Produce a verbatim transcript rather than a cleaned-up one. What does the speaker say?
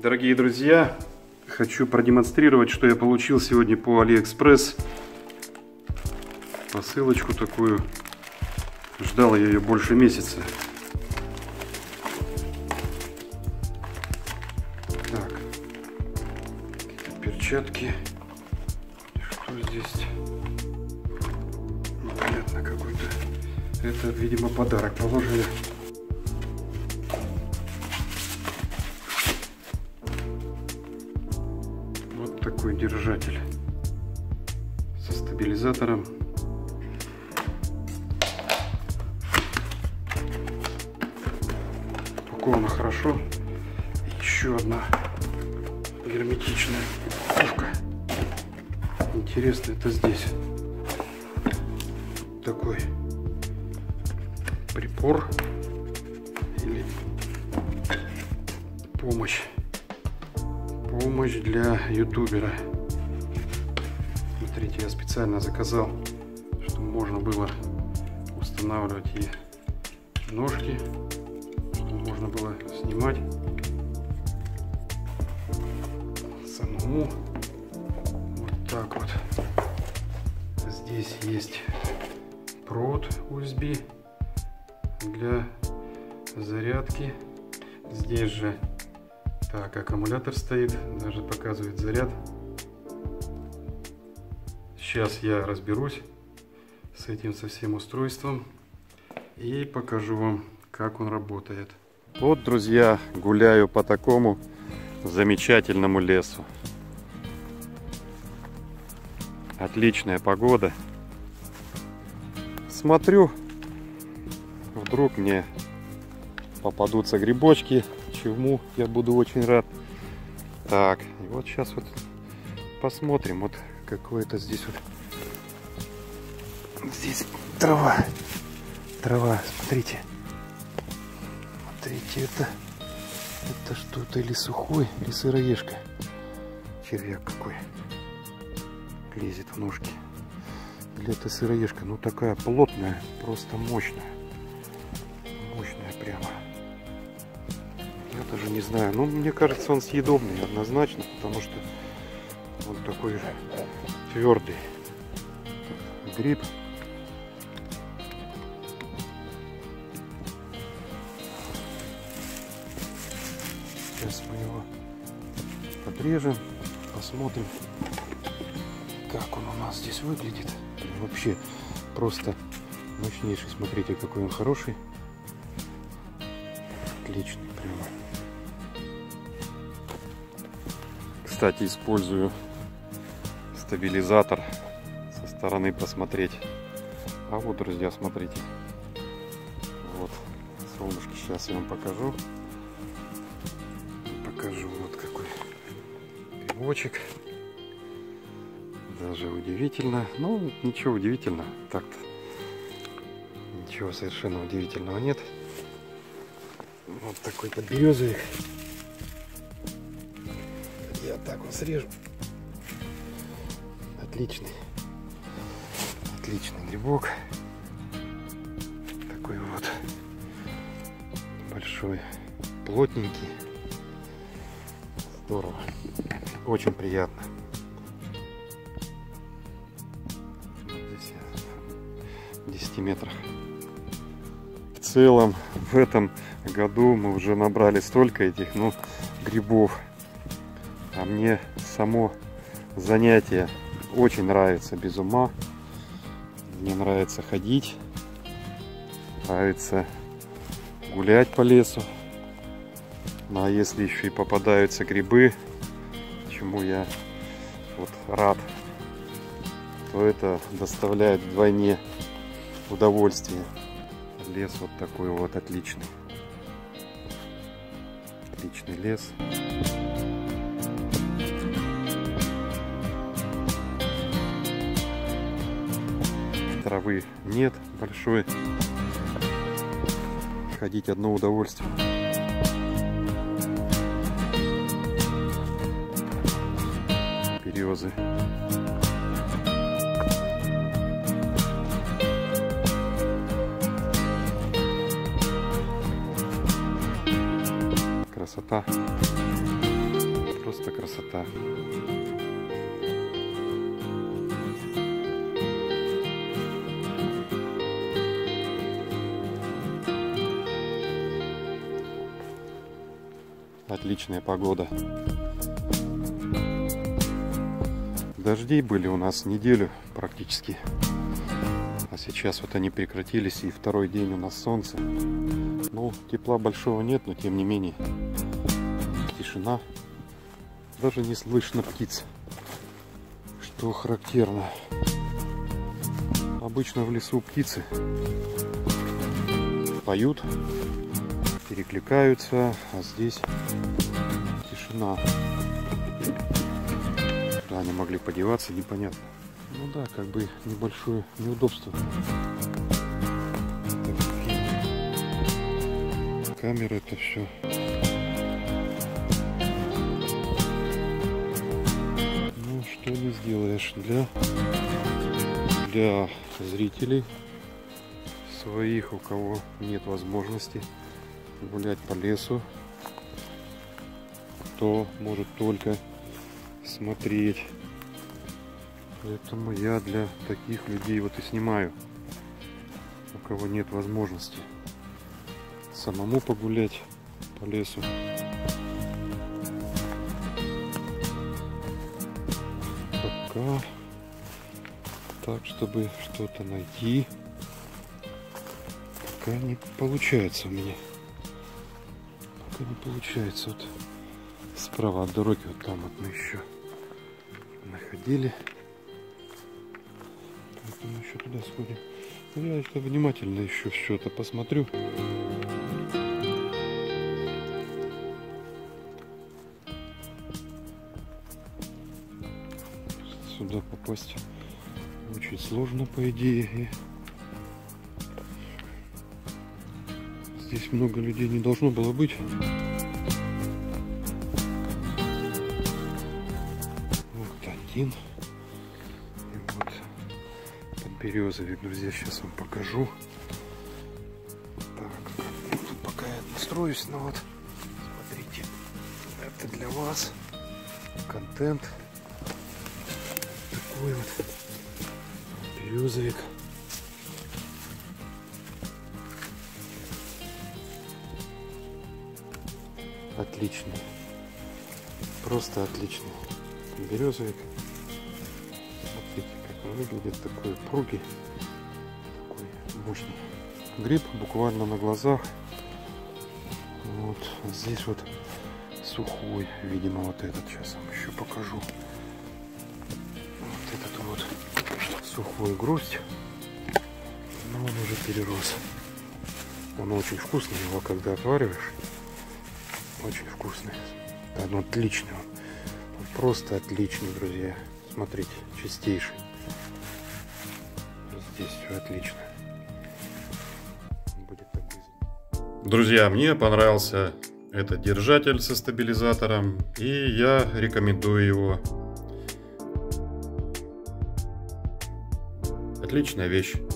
Дорогие друзья, хочу продемонстрировать, что я получил сегодня по Алиэкспресс. Посылочку такую. Ждал я ее больше месяца. Так, перчатки. Что здесь? Непонятно какой-то. Это, видимо, подарок положили. Вот такой держатель со стабилизатором. Упаковано хорошо. Еще одна герметичная упаковка. Интересно, это здесь такой прибор или помощь. Помощь для ютубера. Смотрите, я специально заказал, чтобы можно было устанавливать и ножки, чтобы можно было снимать самому. Вот так вот. Здесь есть провод ю эс би для зарядки. Здесь же так, аккумулятор стоит, даже показывает заряд. Сейчас я разберусь с этим, со всем устройством и покажу вам, как он работает. Вот, друзья, гуляю по такому замечательному лесу. Отличная погода. Смотрю, вдруг мне попадутся грибочки, чему я буду очень рад. Так, и вот сейчас вот посмотрим, вот какое-то здесь вот, здесь трава, трава, смотрите, смотрите, это, это что-то или сухой, или сыроежка, червяк какой лезет в ножки, или это сыроежка, ну такая плотная, просто мощная, мощная прямо. Я даже не знаю, но мне кажется, он съедобный однозначно, потому что он такой же твердый. Гриб. Сейчас мы его подрежем, посмотрим, как он у нас здесь выглядит. Вообще просто мощнейший. Смотрите, какой он хороший. Отличный прямо. Кстати, использую стабилизатор со стороны посмотреть. А вот, друзья, смотрите. Вот солнышко, сейчас я вам покажу. Покажу вот какой грибочек. Даже удивительно. Ну, ничего удивительного. Так-то ничего совершенно удивительного нет. Вот такой подберезовик. Я так вот срежу. Отличный. Отличный грибок. Такой вот большой, плотненький. Здорово. Очень приятно. Здесь я в десяти метрах. В целом в этом году мы уже набрали столько этих, ну, грибов. А мне само занятие очень нравится без ума. Мне нравится ходить, нравится гулять по лесу. Ну а если еще и попадаются грибы, чему я вот рад, то это доставляет вдвойне удовольствие. Лес вот такой вот отличный. Отличный лес. Травы нет большой. Ходить одно удовольствие. Березы. Красота. красота. Отличная погода. Дожди были у нас неделю практически. А сейчас вот они прекратились, и второй день у нас солнце. Ну, тепла большого нет, но тем не менее тишина. Даже не слышно птиц, что характерно. Обычно в лесу птицы поют, перекликаются, а здесь тишина. Куда они могли подеваться, непонятно. Ну да, как бы небольшое неудобство. Камера это все. Ну что не сделаешь для для зрителей своих, у кого нет возможности гулять по лесу, то может только смотреть. Поэтому я для таких людей вот и снимаю, у кого нет возможности самому погулять по лесу. Пока так, чтобы что-то найти, пока не получается у меня. Пока не получается. Вот справа от дороги, вот там вот мы еще находили. Поэтому еще туда сходим. Я это внимательно еще все это посмотрю. Сюда попасть очень сложно, по идее. Здесь много людей не должно было быть. Вот один. И вот подберезовик, друзья, сейчас вам покажу. Так, тут пока я настроюсь, но вот смотрите, это для вас контент. Такой вот березовик. Отличный. Просто отличный березовик. Смотрите, как он выглядит, такой упругий, такой мощный. Гриб буквально на глазах. Вот здесь вот сухой, видимо, вот этот. Сейчас вам еще покажу. Вот этот вот сухой гроздь, но он уже перерос. Он очень вкусный, его когда отвариваешь, очень вкусный. Он отличный, он просто отличный, друзья. Смотрите, чистейший. Здесь все отлично. Будет так близко. Друзья, мне понравился этот держатель со стабилизатором, и я рекомендую его. Отличная вещь.